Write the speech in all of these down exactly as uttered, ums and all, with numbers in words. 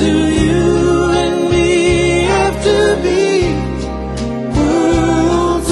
do you and me have to be worlds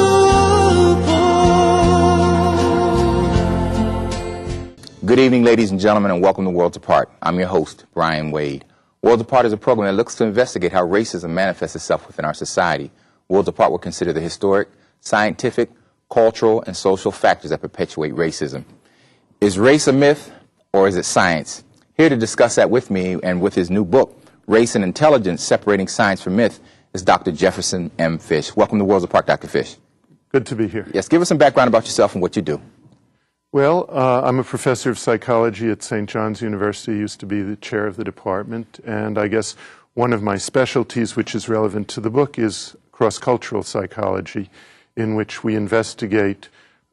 apart? Good evening, ladies and gentlemen, and welcome to Worlds Apart. I'm your host, Brian Wade. Worlds Apart is a program that looks to investigate how racism manifests itself within our society. Worlds Apart will consider the historic, scientific, cultural, and social factors that perpetuate racism. Is race a myth, or is it science? Here to discuss that with me and with his new book, Race and Intelligence, Separating Science from Myth, is Doctor Jefferson M. Fish. Welcome to Worlds Apart, Doctor Fish. Good to be here. Yes, give us some background about yourself and what you do. Well, uh, I'm a professor of psychology at Saint John's University, used to be the chair of the department, and I guess one of my specialties, which is relevant to the book, is cross-cultural psychology, in which we investigate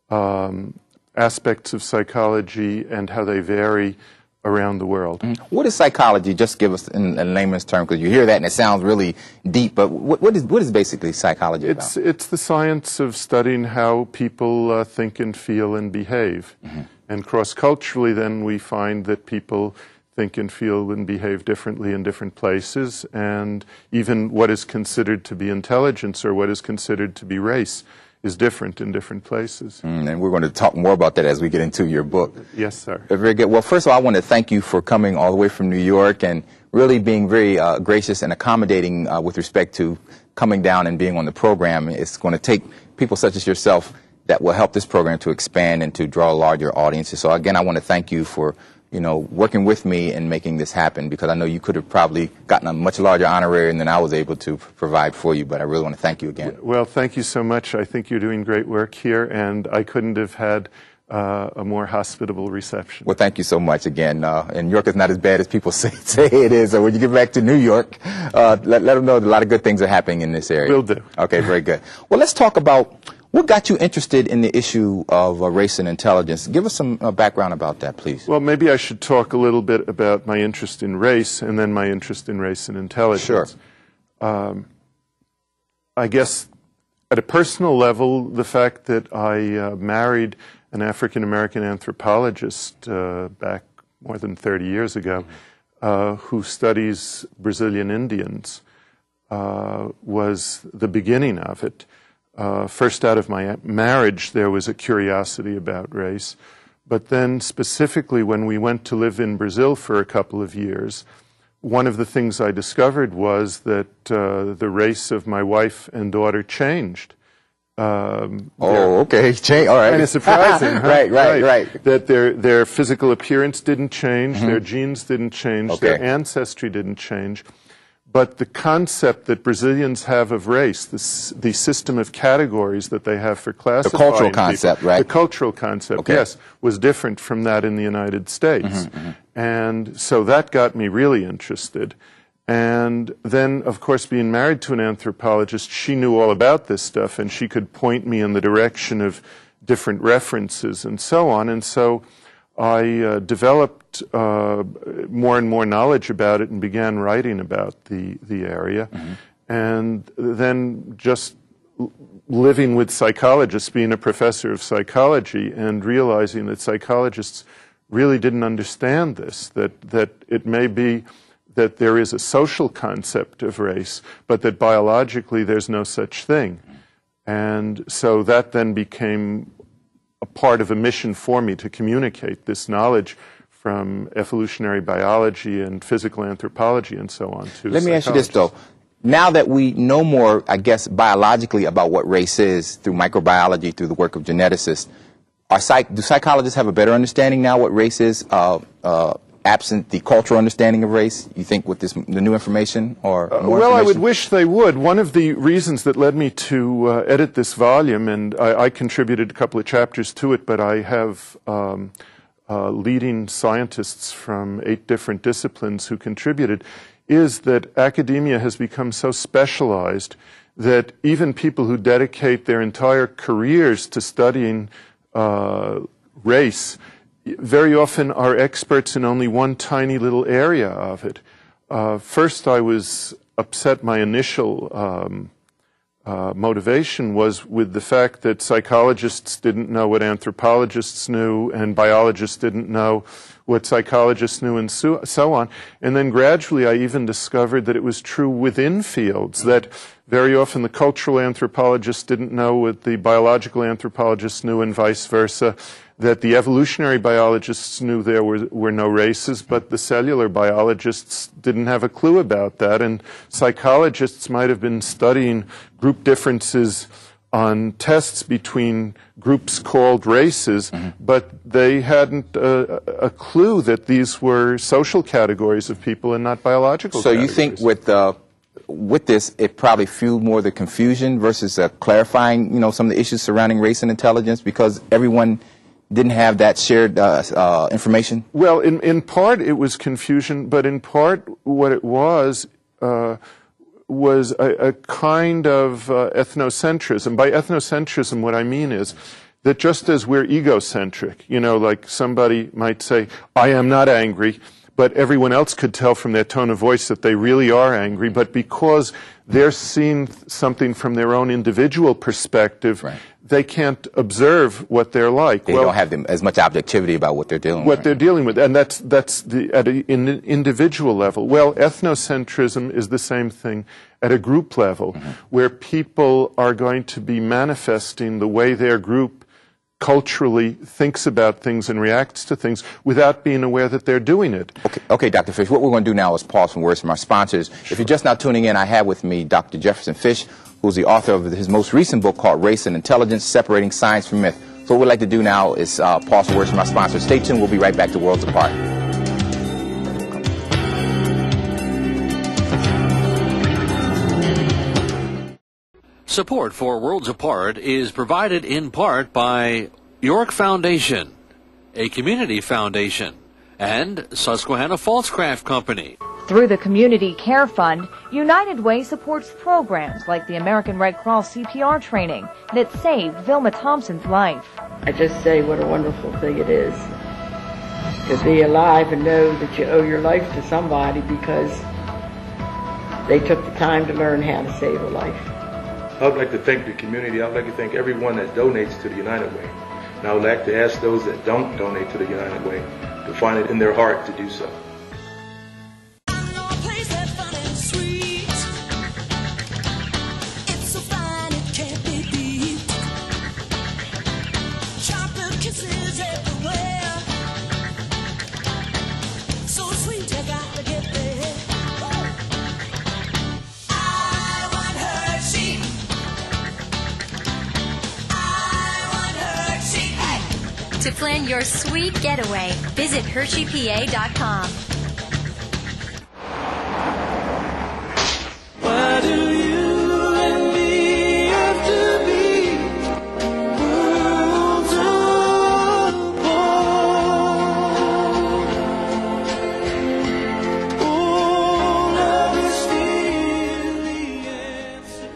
um, aspects of psychology and how they vary around the world. Mm-hmm. What is psychology? Just give us in a layman's term, because you hear that and it sounds really deep, but what, what, is, what is basically psychology it's, about? It's the science of studying how people uh, think and feel and behave. Mm-hmm. And cross-culturally, then, we find that people think and feel and behave differently in different places, and even what is considered to be intelligence or what is considered to be race is different in different places. Mm, and we're going to talk more about that as we get into your book. Yes, sir. Very good. Well, first of all, I want to thank you for coming all the way from New York and really being very uh, gracious and accommodating uh, with respect to coming down and being on the program. It's going to take people such as yourself that will help this program to expand and to draw larger audiences. So again, I want to thank you for you know, working with me and making this happen, because I know you could have probably gotten a much larger honorarium than I was able to provide for you, but I really want to thank you again. Well, thank you so much. I think you're doing great work here, and I couldn't have had uh, a more hospitable reception. Well, thank you so much again. Uh, and New York is not as bad as people say, say it is, so when you get back to New York, uh, let, let them know that a lot of good things are happening in this area. Will do. Okay, very good. Well, let's talk about what got you interested in the issue of uh, race and intelligence. Give us some uh, background about that, please. Well, maybe I should talk a little bit about my interest in race and then my interest in race and intelligence. Sure. Um, I guess at a personal level, the fact that I uh, married an African-American anthropologist uh, back more than thirty years ago uh, who studies Brazilian Indians uh, was the beginning of it. Uh, first out of my marriage, there was a curiosity about race. But then specifically when we went to live in Brazil for a couple of years, one of the things I discovered was that uh, the race of my wife and daughter changed. Um, oh, okay. Change. All right. Kind of surprising, huh? right, right, right, right. That their, their physical appearance didn't change, mm-hmm. their genes didn't change, okay. their ancestry didn't change. But the concept that Brazilians have of race, the, the system of categories that they have for classifying the cultural people, concept, right? The cultural concept, okay. yes, was different from that in the United States. Mm-hmm, mm-hmm. And so that got me really interested. And then, of course, being married to an anthropologist, she knew all about this stuff, and she could point me in the direction of different references and so on. And so I uh, developed uh, more and more knowledge about it and began writing about the, the area. Mm-hmm. And then just living with psychologists, being a professor of psychology, and realizing that psychologists really didn't understand this, that, that it may be that there is a social concept of race, but that biologically there's no such thing. And so that then became a part of a mission for me to communicate this knowledge from evolutionary biology and physical anthropology and so on to Let me ask you this, though. Now that we know more, I guess, biologically about what race is through microbiology, through the work of geneticists, are psych do psychologists have a better understanding now what race is, uh, uh, absent the cultural understanding of race, you think, with this, the new information? Or uh, more well, information? I would wish they would. One of the reasons that led me to uh, edit this volume, and I, I contributed a couple of chapters to it, but I have um, uh, leading scientists from eight different disciplines who contributed, is that academia has become so specialized that even people who dedicate their entire careers to studying uh, race very often are experts in only one tiny little area of it. Uh, first, I was upset. My initial um, uh, motivation was with the fact that psychologists didn't know what anthropologists knew and biologists didn't know what psychologists knew, and so, so on. And then gradually I even discovered that it was true within fields, that very often the cultural anthropologists didn't know what the biological anthropologists knew, and vice versa, that the evolutionary biologists knew there were, were no races, but the cellular biologists didn't have a clue about that, and psychologists might have been studying group differences on tests between groups called races, mm-hmm. but they hadn't uh, a clue that these were social categories of people and not biological so categories. You think with uh, with this, it probably fueled more the confusion versus uh, clarifying, you know, some of the issues surrounding race and intelligence, because everyone didn't have that shared uh, uh, information? Well, in, in part it was confusion, but in part what it was uh, was a, a kind of uh, ethnocentrism. By ethnocentrism, what I mean is that just as we're egocentric, you know, like somebody might say, I am not angry, but everyone else could tell from their tone of voice that they really are angry, but because they're seeing something from their own individual perspective, right. they can't observe what they're like. They well, don't have them, as much objectivity about what they're dealing what with. What they're dealing with, and that's, that's the, at an in, individual level. Well, ethnocentrism is the same thing at a group level, mm-hmm. where people are going to be manifesting the way their group culturally thinks about things and reacts to things without being aware that they're doing it. Okay, okay, Doctor Fish, what we're going to do now is pause some words from our sponsors. Sure. If you're just now tuning in, I have with me Doctor Jefferson Fish, who's the author of his most recent book called Race and Intelligence, Separating Science from Myth. So what we'd like to do now is uh, pause some words from our sponsors. Stay tuned. We'll be right back to Worlds Apart. Support for Worlds Apart is provided in part by York Foundation, a community foundation, and Susquehanna Falscraft Company. Through the Community Care Fund, United Way supports programs like the American Red Cross C P R training that saved Vilma Thompson's life. I just say what a wonderful thing it is to be alive and know that you owe your life to somebody because they took the time to learn how to save a life. I would like to thank the community. I would like to thank everyone that donates to the United Way. And I would like to ask those that don't donate to the United Way to find it in their heart to do so. To plan your sweet getaway, visit Hershey P A dot com. Why do you and me have to be worlds apart? Oh, love is still the answer.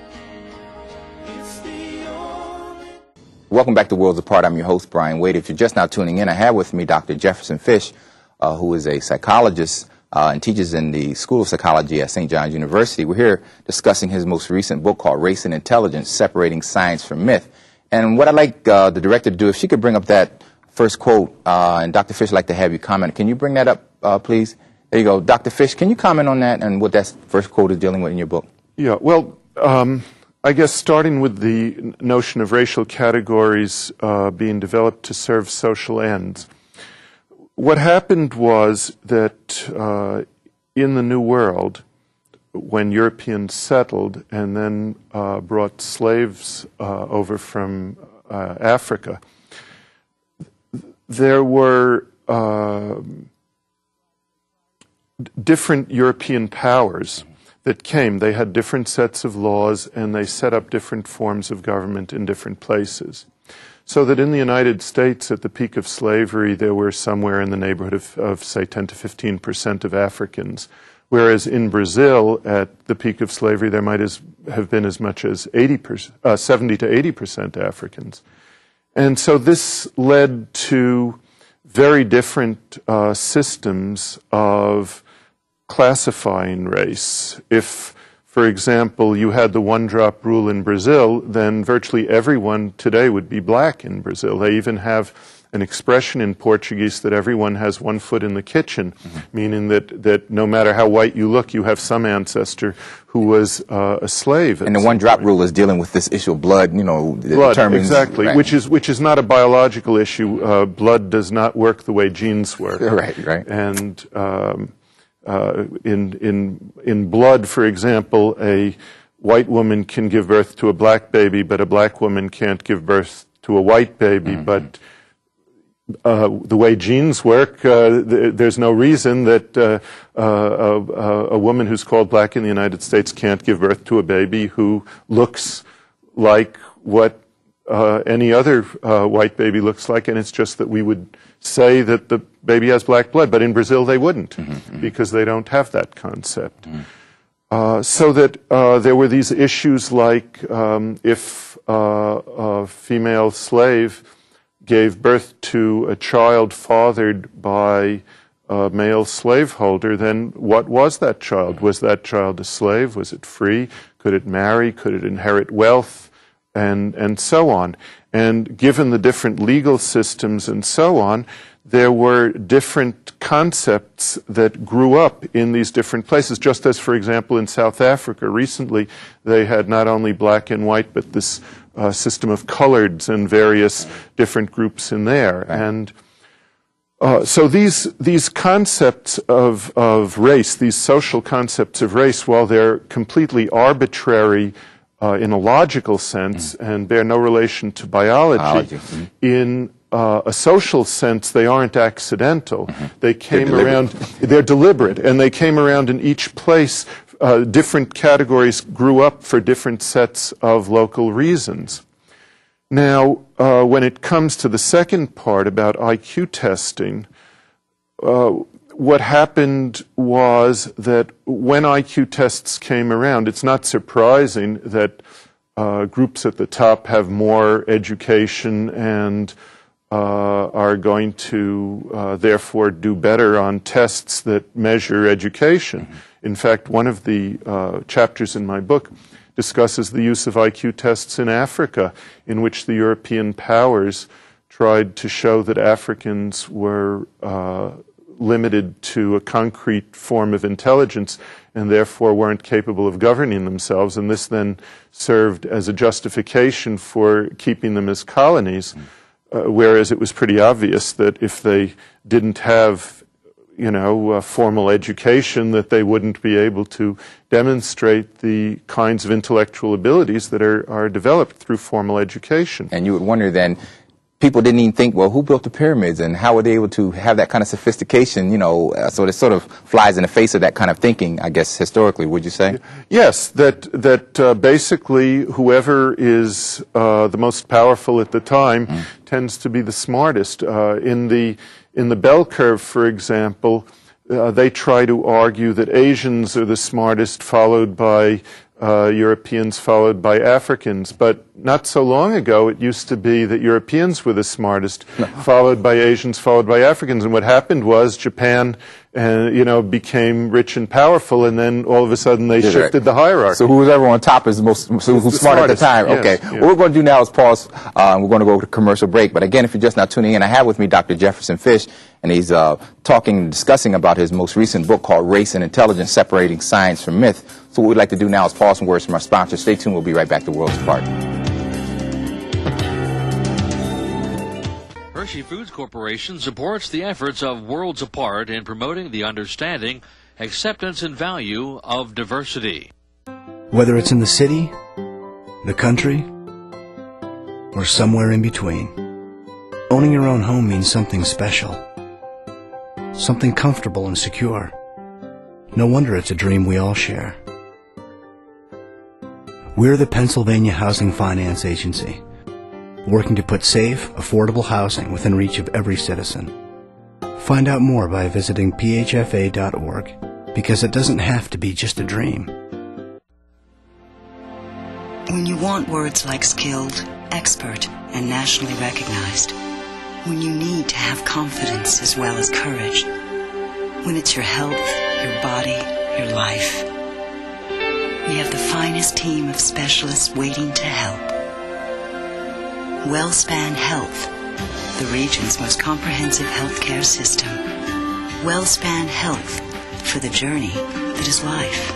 It's the only... Welcome back to Worlds Apart. I'm your host, Brian Wade. If you're just now tuning in, I have with me Doctor Jefferson Fish, uh, who is a psychologist uh, and teaches in the School of Psychology at Saint John's University. We're here discussing his most recent book called Race and Intelligence, Separating Science from Myth. And what I'd like uh, the director to do, if she could bring up that first quote, uh, and Doctor Fish, I'd like to have you comment. Can you bring that up, uh, please? There you go. Doctor Fish, can you comment on that and what that first quote is dealing with in your book? Yeah, well, um, I guess starting with the notion of racial categories uh, being developed to serve social ends. What happened was that uh, in the New World, when Europeans settled and then uh, brought slaves uh, over from uh, Africa, there were uh, different European powers that came. They had different sets of laws, and they set up different forms of government in different places. So that in the United States, at the peak of slavery, there were somewhere in the neighborhood of, of say, ten to fifteen percent of Africans, whereas in Brazil, at the peak of slavery, there might as, have been as much as eighty percent, uh, seventy to eighty percent Africans. And so this led to very different uh, systems of classifying race. If, for example, you had the one-drop rule in Brazil, then virtually everyone today would be black in Brazil. They even have an expression in Portuguese that everyone has one foot in the kitchen, mm-hmm. meaning that, that no matter how white you look, you have some ancestor who was uh, a slave. And the one-drop rule is dealing with this issue of blood, you know, blood, determines... exactly, right. which is which is not a biological issue. Uh, blood does not work the way genes work. Right, right. And um, uh, in in in blood, for example, a white woman can give birth to a black baby, but a black woman can't give birth to a white baby. Mm-hmm. But uh, the way genes work, uh, th there's no reason that uh, uh, a, a woman who's called black in the United States can't give birth to a baby who looks like what uh, any other uh, white baby looks like, and it's just that we would say that the baby has black blood, but in Brazil they wouldn't, mm-hmm. because they don't have that concept. Mm-hmm. Uh, so that uh, there were these issues like um, if uh, a female slave gave birth to a child fathered by a male slaveholder, then what was that child? Was that child a slave? Was it free? Could it marry? Could it inherit wealth? And, and so on. And given the different legal systems and so on, there were different concepts that grew up in these different places, just as, for example, in South Africa recently, they had not only black and white, but this uh, system of coloreds and various different groups in there. And uh, so these these concepts of, of race, these social concepts of race, while they're completely arbitrary uh, in a logical sense mm. and bear no relation to biology, biology. Mm. in Uh, a social sense, they aren't accidental. Mm-hmm. They came they're around, they're deliberate, and they came around in each place. Uh, different categories grew up for different sets of local reasons. Now, uh, when it comes to the second part about I Q testing, uh, what happened was that when I Q tests came around, it's not surprising that uh, groups at the top have more education and Uh, are going to uh, therefore do better on tests that measure education. Mm-hmm. In fact, one of the uh, chapters in my book discusses the use of I Q tests in Africa, in which the European powers tried to show that Africans were uh, limited to a concrete form of intelligence and therefore weren't capable of governing themselves, and this then served as a justification for keeping them as colonies. Mm-hmm. Uh, whereas it was pretty obvious that if they didn't have, you know, uh, formal education, that they wouldn't be able to demonstrate the kinds of intellectual abilities that are, are developed through formal education. And you would wonder then, people didn't even think, well, who built the pyramids and how were they able to have that kind of sophistication, you know, uh, so it sort of flies in the face of that kind of thinking, I guess, historically, would you say? Yes, that, that uh, basically whoever is uh, the most powerful at the time mm. tends to be the smartest. Uh, in the, in the bell curve, for example, uh, they try to argue that Asians are the smartest, followed by Uh, Europeans, followed by Africans. But not so long ago, it used to be that Europeans were the smartest, no. followed by Asians, followed by Africans. And what happened was Japan, uh, you know, became rich and powerful, and then all of a sudden they Did shifted right. the hierarchy. So who's ever on top is the most, so who's the smart smartest. At the time? Yes, okay. yes. What we're going to do now is pause. Uh, we're going to go to commercial break. But again, if you're just now tuning in, I have with me Doctor Jefferson Fish, and he's uh, talking and discussing about his most recent book called Race and Intelligence, Separating Science from Myth. So what we'd like to do now is pause some words from our sponsors. Stay tuned. We'll be right back to Worlds Apart. Hershey Foods Corporation supports the efforts of Worlds Apart in promoting the understanding, acceptance, and value of diversity. Whether it's in the city, the country, or somewhere in between, owning your own home means something special, something comfortable and secure. No wonder it's a dream we all share. We're the Pennsylvania Housing Finance Agency, working to put safe, affordable housing within reach of every citizen. Find out more by visiting P H F A dot org, because it doesn't have to be just a dream. When you want words like skilled, expert, and nationally recognized, when you need to have confidence as well as courage, when it's your health, your body, your life, we have the finest team of specialists waiting to help. WellSpan Health, the region's most comprehensive healthcare system. WellSpan Health, for the journey that is life.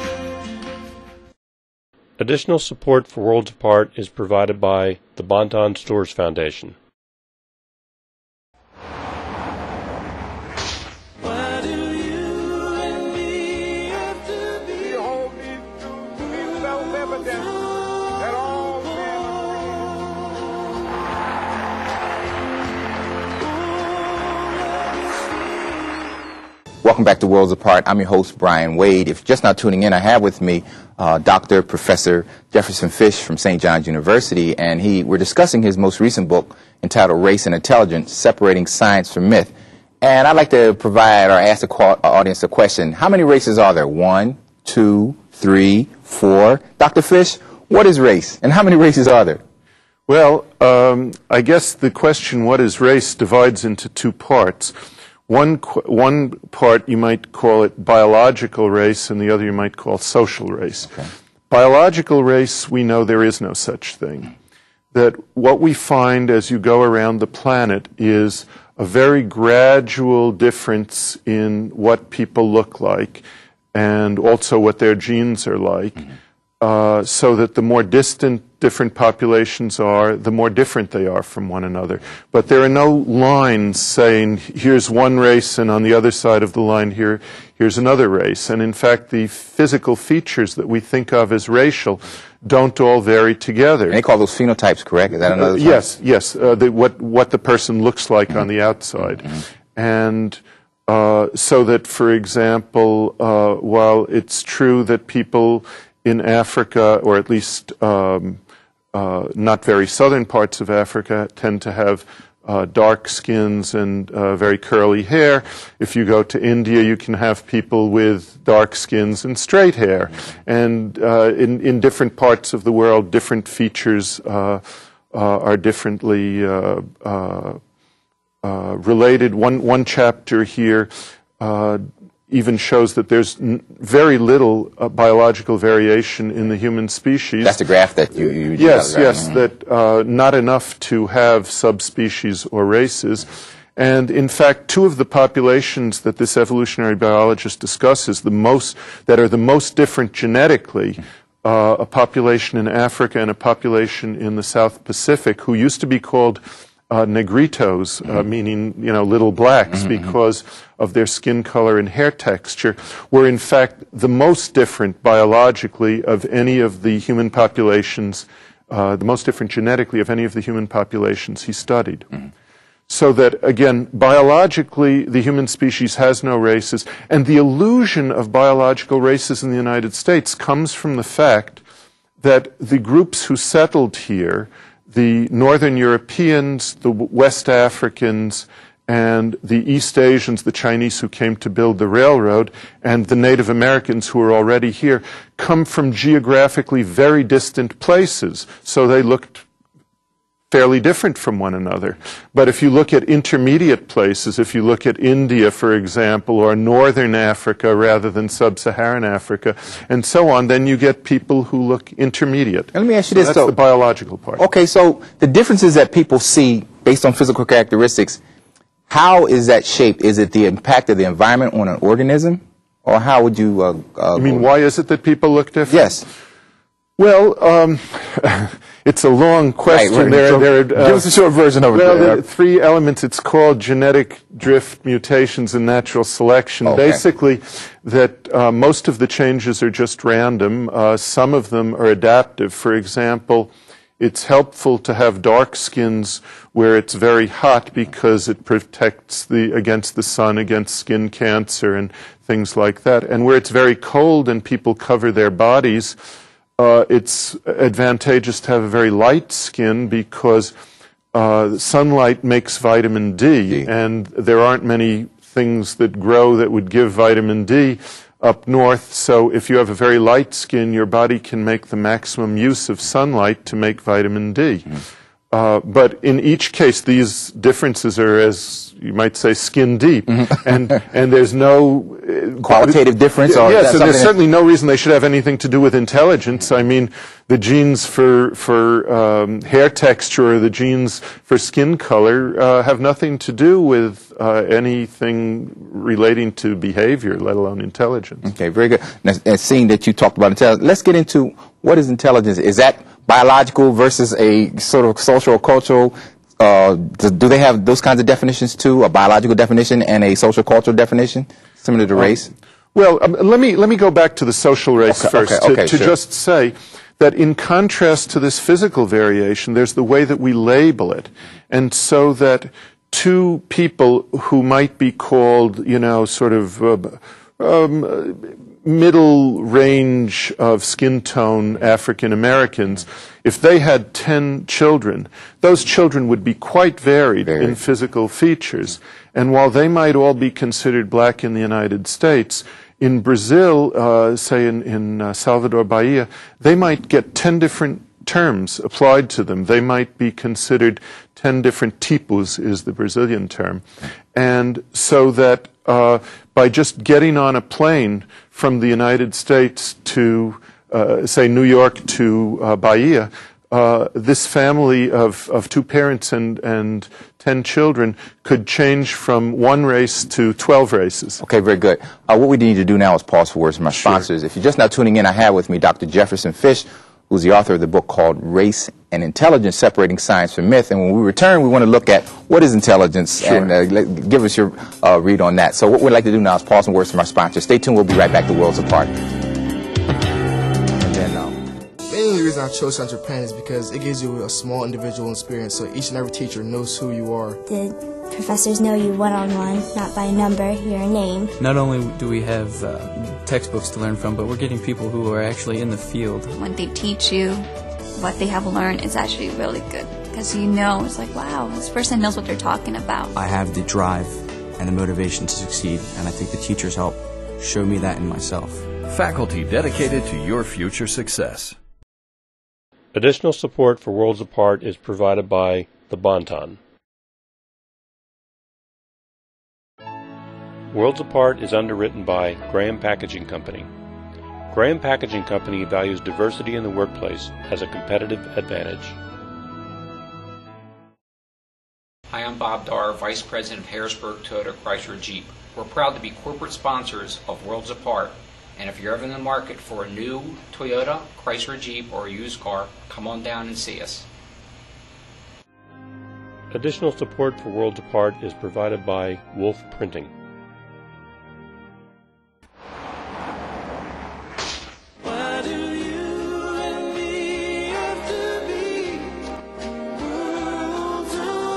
Additional support for Worlds Apart is provided by the Bon-Ton Stores Foundation. Why do you and me have to be? You hold me to be self-evident that all men Welcome back to Worlds Apart. I'm your host, Brian Wade. If you're just now tuning in, I have with me uh, Doctor Professor Jefferson Fish from Saint John's University, and he we're discussing his most recent book entitled Race and Intelligence, Separating Science from Myth. And I'd like to provide or ask the audience a question. How many races are there? One, two, three, four. Doctor Fish, what is race, and how many races are there? Well, um, I guess the question, what is race, divides into two parts. One, one part you might call it biological race, and the other you might call social race. Okay. Biological race, we know there is no such thing. That what we find as you go around the planet is a very gradual difference in what people look like and also what their genes are like. Mm-hmm. Uh, so that the more distant different populations are, the more different they are from one another. But there are no lines saying, here's one race, and on the other side of the line, here, here's another race. And in fact, the physical features that we think of as racial don't all vary together. And they call those phenotypes, correct? Is that another term? Uh, yes, yes. Uh, the, what, what the person looks like mm-hmm. on the outside. Mm-hmm. And uh, so that, for example, uh, while it's true that people in Africa, or at least um, uh, not very southern parts of Africa, tend to have uh, dark skins and uh, very curly hair. If you go to India, you can have people with dark skins and straight hair. And uh, in, in different parts of the world, different features uh, uh, are differently uh, uh, uh, related. One, one chapter here uh, even shows that there's n very little uh, biological variation in the human species. That's the graph that you... you yes, right? yes, mm-hmm. that uh, not enough to have subspecies or races. And in fact, two of the populations that this evolutionary biologist discusses, the most, that are the most different genetically, uh, a population in Africa and a population in the South Pacific, who used to be called Uh, negritos, uh, meaning, you know, little blacks, mm-hmm. because of their skin color and hair texture, were in fact the most different biologically of any of the human populations, uh, the most different genetically of any of the human populations he studied. Mm-hmm. So that, again, biologically, the human species has no races, and the illusion of biological races in the United States comes from the fact that the groups who settled here, the Northern Europeans, the West Africans, and the East Asians, the Chinese who came to build the railroad, and the Native Americans who are already here, come from geographically very distant places. So they looked fairly different from one another. But if you look at intermediate places, if you look at India, for example, or Northern Africa rather than Sub-Saharan Africa, and so on, then you get people who look intermediate. And let me ask you so this. That's so, the biological part. Okay, so the differences that people see based on physical characteristics, how is that shaped? Is it the impact of the environment on an organism? Or how would you... Uh, uh, you mean, why is it that people look different? Yes. Well, um, it's a long question. Right, there, so there, uh, give us a short version of it. Well, there are three elements. It's called genetic drift, mutations, and natural selection. Okay. Basically, that uh, most of the changes are just random. Uh, some of them are adaptive. For example, it's helpful to have dark skins where it's very hot because it protects the against the sun, against skin cancer and things like that. And where it's very cold and people cover their bodies, Uh, it's advantageous to have a very light skin because uh, sunlight makes vitamin D, D, and there aren't many things that grow that would give vitamin D up north. So if you have a very light skin, your body can make the maximum use of sunlight to make vitamin D. Mm. Uh, but in each case, these differences are as you might say, skin deep, mm-hmm. and and there's no uh, qualitative difference. Or yes, and there's that certainly no reason they should have anything to do with intelligence. I mean, the genes for for um, hair texture or the genes for skin color uh, have nothing to do with uh, anything relating to behavior, let alone intelligence. Okay, very good. Now, and seeing that you talked about intelligence, let's get into what is intelligence. Is that biological versus a sort of social or cultural? Uh, do, do they have those kinds of definitions too? A biological definition and a social cultural definition, similar to race? Um, well, um, let me let me go back to the social race okay, first okay, to, okay, to sure. just say that in contrast to this physical variation, there's the way that we label it, and so that two people who might be called, you know, sort of uh, um, middle range of skin tone African Americans, if they had ten children, those children would be quite varied Very. in physical features. And while they might all be considered black in the United States, in Brazil, uh, say in, in uh, Salvador Bahia, they might get ten different terms applied to them. They might be considered ten different tipos, is the Brazilian term. And so that uh, by just getting on a plane from the United States to, uh, say, New York to uh, Bahia, uh, this family of, of two parents and, and ten children could change from one race to twelve races. Okay, very good. Uh, what we need to do now is pause for words from our Sure. sponsors. If you're just now tuning in, I have with me Doctor Jefferson Fish, who's the author of the book called Race and Intelligence, Separating Science from Myth. And when we return, we want to look at what is intelligence, Sure. and uh, let, give us your uh, read on that. So what we'd like to do now is pause some words from our sponsors. Stay tuned. We'll be right back to Worlds Apart. And then, um, the only reason I chose Central Penn is because it gives you a small individual experience, so each and every teacher knows who you are. The professors know you one-on-one, not by number, your name. Not only do we have uh, textbooks to learn from, but we're getting people who are actually in the field. When they teach you what they have learned, it's actually really good, because you know, it's like, wow, this person knows what they're talking about. I have the drive and the motivation to succeed, and I think the teachers help show me that in myself. Faculty dedicated to your future success. Additional support for Worlds Apart is provided by the Bon-Ton. Worlds Apart is underwritten by Graham Packaging Company. Graham Packaging Company values diversity in the workplace as a competitive advantage. Hi, I'm Bob Darr, Vice President of Harrisburg Toyota Chrysler Jeep. We're proud to be corporate sponsors of Worlds Apart. And if you're ever in the market for a new Toyota, Chrysler Jeep, or a used car, come on down and see us. Additional support for Worlds Apart is provided by Wolf Printing. Why do you and me have to be worlds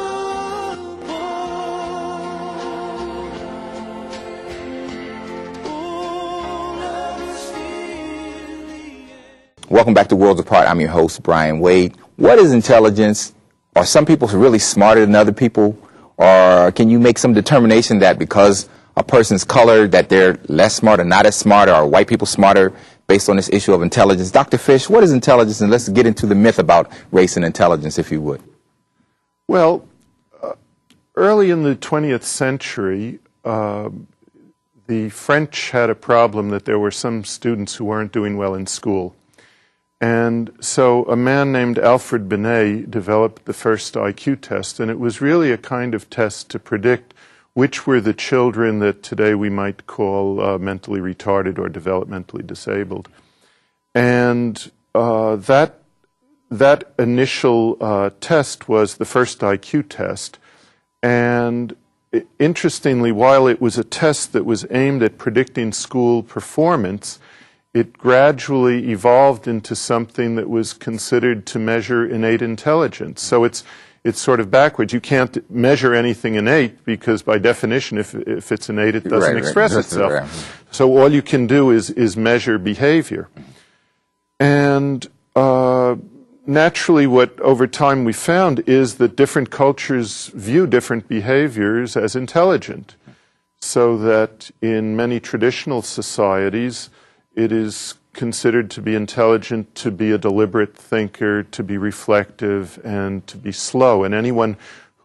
welcome back to Worlds Apart. I'm your host, Brian Wade. What is intelligence? Are some people really smarter than other people? Or can you make some determination that because a person's color, that they're less smart or not as smart, or are white people smarter based on this issue of intelligence? Doctor Fish, what is intelligence? And let's get into the myth about race and intelligence, if you would. Well, uh, early in the twentieth century, uh, the French had a problem that there were some students who weren't doing well in school. And so a man named Alfred Binet developed the first I Q test, and it was really a kind of test to predict which were the children that today we might call uh, mentally retarded or developmentally disabled. And uh, that, that initial uh, test was the first I Q test. And interestingly, while it was a test that was aimed at predicting school performance, it gradually evolved into something that was considered to measure innate intelligence. So it's it's sort of backwards. You can't measure anything innate because, by definition, if if it's innate, it doesn't right, express right. itself. Right. So all you can do is is measure behavior. And uh, naturally, what over time we found is that different cultures view different behaviors as intelligent. So that in many traditional societies, it is considered to be intelligent to be a deliberate thinker, to be reflective, and to be slow. And anyone who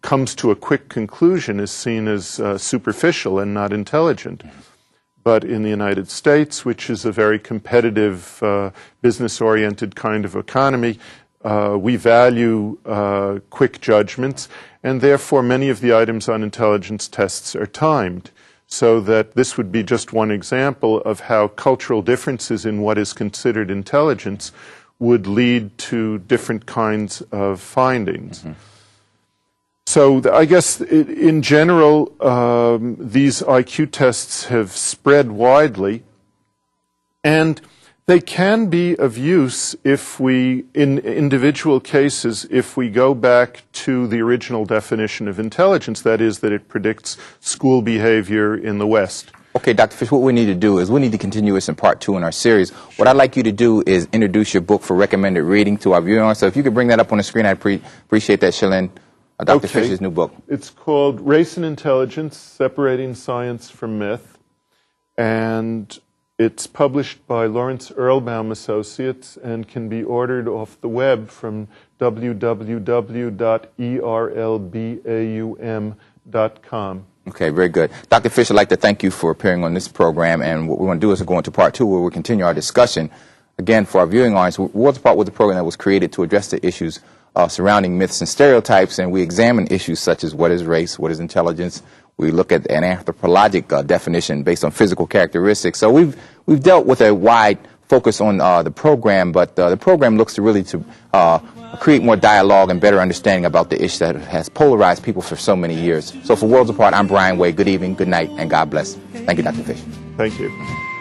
comes to a quick conclusion is seen as uh, superficial and not intelligent. But in the United States, which is a very competitive, uh, business-oriented kind of economy, uh, we value uh, quick judgments, and therefore many of the items on intelligence tests are timed. So that this would be just one example of how cultural differences in what is considered intelligence would lead to different kinds of findings. Mm-hmm. So th- I guess it, in general, um, these I Q tests have spread widely, and they can be of use if we, in individual cases, if we go back to the original definition of intelligence, that is, that it predicts school behavior in the West. Okay, Doctor Fish, what we need to do is we need to continue this in part two in our series. What I'd like you to do is introduce your book for recommended reading to our viewers. So if you could bring that up on the screen, I'd pre- appreciate that, Shalyn. Uh, Doctor Okay. Fish's new book. It's called Race and Intelligence, Separating Science from Myth, and it's published by Lawrence Erlbaum Associates and can be ordered off the web from w w w dot e r l b a u m dot com. Okay, very good. Doctor Fish, I'd like to thank you for appearing on this program, and what we want to do is go into part two where we'll continue our discussion. Again, for our viewing audience, Worlds Apart was a program that was created to address the issues uh, surrounding myths and stereotypes, and we examine issues such as what is race, what is intelligence. We look at an anthropologic uh, definition based on physical characteristics. So we've we've dealt with a wide focus on uh, the program, but uh, the program looks to really to uh, create more dialogue and better understanding about the issue that has polarized people for so many years. So for Worlds Apart, I'm Brian Wade. Good evening, good night, and God bless. Thank you, Doctor Fish. Thank you.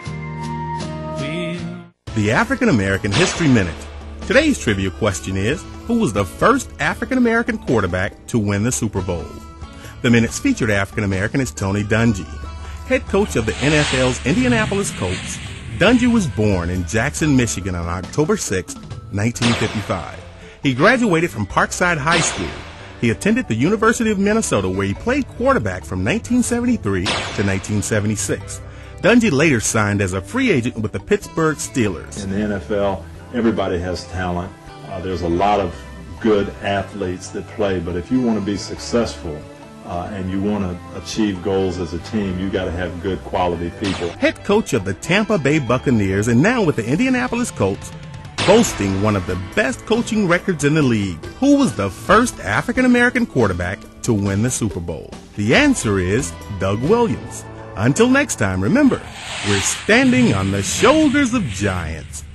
The African American History Minute. Today's trivia question is, who was the first African American quarterback to win the Super Bowl? The Minute's featured African American is Tony Dungy. Head coach of the N F L's Indianapolis Colts, Dungy was born in Jackson, Michigan on October sixth, nineteen fifty-five. He graduated from Parkside High School. He attended the University of Minnesota, where he played quarterback from nineteen seventy-three to nineteen seventy-six. Dungy later signed as a free agent with the Pittsburgh Steelers. In the N F L, everybody has talent. Uh, there's a lot of good athletes that play, but if you want to be successful uh, and you want to achieve goals as a team, you got to have good quality people. Head coach of the Tampa Bay Buccaneers and now with the Indianapolis Colts, boasting one of the best coaching records in the league. Who was the first African American quarterback to win the Super Bowl? The answer is Doug Williams. Until next time, remember, we're standing on the shoulders of giants.